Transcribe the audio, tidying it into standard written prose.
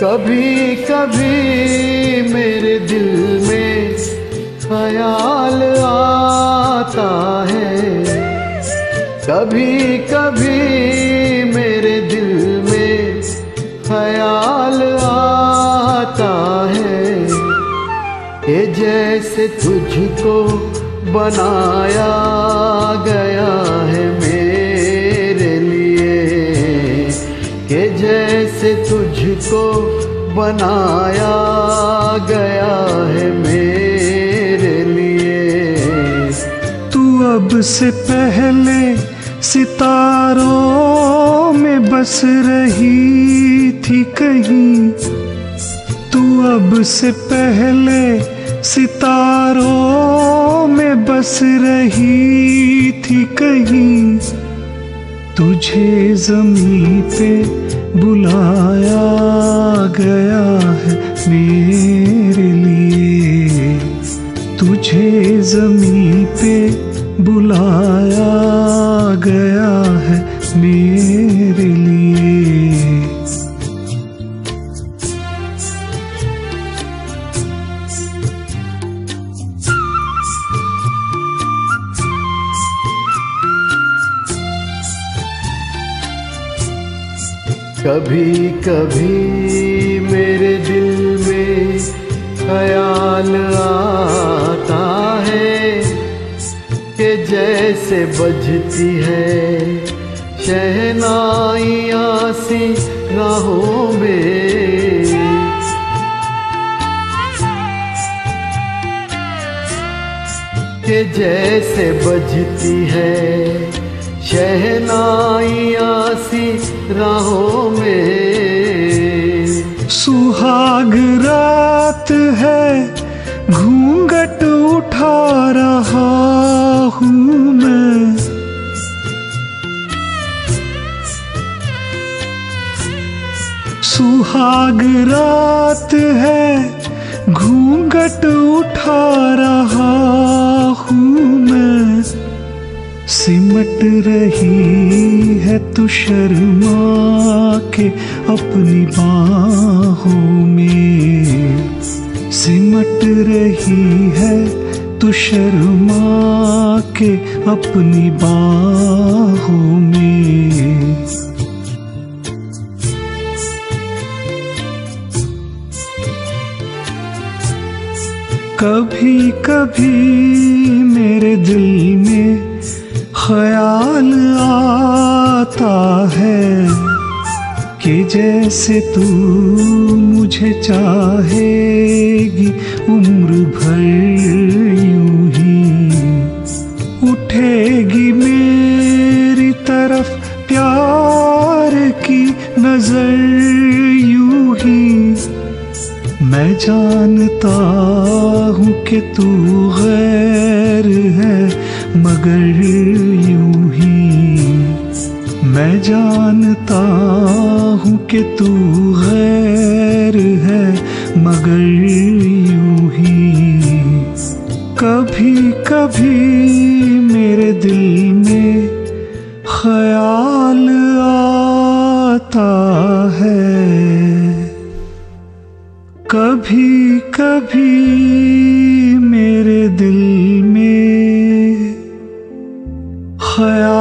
कभी कभी मेरे दिल में ख्याल आता है, कभी कभी मेरे दिल में ख्याल आता है कि जैसे तुझको बनाया गया है मेरे लिए, कि जैसे तुझको बनाया गया है मेरे लिए। तू अब से पहले सितारों में बस रही थी कहीं, तू अब से पहले सितारों में बस रही थी कहीं। तुझे ज़मीं पे बुलाया गया है मेरे लिए, तुझे ज़मीं पे बुलाया गया है मेरे लिए। कभी कभी मेरे दिल में ख्याल आता है कि जैसे बजती है शहनाइयाँ सी राहों में, कि जैसे बजती है शहनाइयाँ सी राहों में। सुहाग रात है घूंघट उठा रहा हूँ मैं, सुहाग रात है घूंघट उठा रहा हूँ मैं। सिमट रही है तू शर्मा के अपनी बाहों में, सिमट रही है तू शर्मा के अपनी बाहों में। कभी कभी मेरे दिल में ख्याल आता है कि जैसे तू मुझे चाहेगी उम्र भर यूं ही, उठेगी मेरी तरफ प्यार की नजर यूं ही। मैं जानता हूँ कि तू गैर है मगर यूं ही, मैं जानता हूँ कि तू गैर है मगर यूं ही। कभी कभी मेरे दिल में ख्याल आता है, कभी कभी मेरे दिल में ख्याल